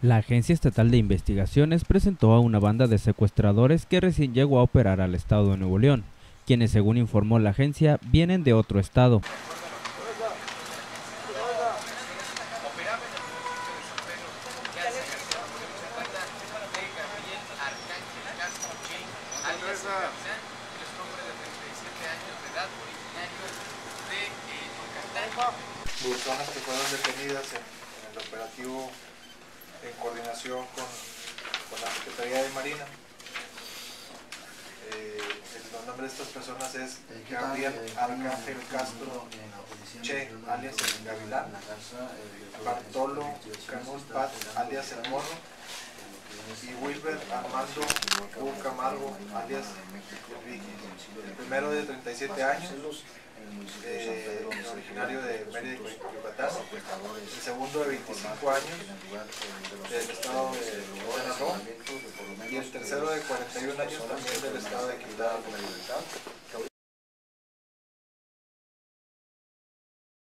La Agencia Estatal de Investigaciones presentó a una banda de secuestradores que recién llegó a operar al estado de Nuevo León, quienes, según informó la agencia, vienen de otro estado. Personas que fueron detenidas en el operativo en coordinación con la Secretaría de Marina. El nombre de estas personas es Gabriel Arcángel Castro Che, alias el Gavilán, Bartolo Canul Pat, alias el Morro, y Wilber Armando U. Camargo, alias el Vicky. El primero de 37 años, originario de Mérida, Yucatán. El segundo de 25 años, del estado de Quintana Roo. Y el tercero de 41 años, también del estado de Quintana Roo.